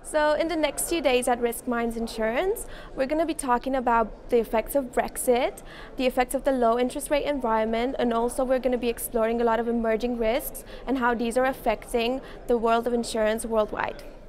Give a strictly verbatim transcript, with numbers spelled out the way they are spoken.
So in the next few days at RiskMinds Insurance, we're going to be talking about the effects of Brexit, the effects of the low interest rate environment, and also we're going to be exploring a lot of emerging risks and how these are affecting the world of insurance worldwide.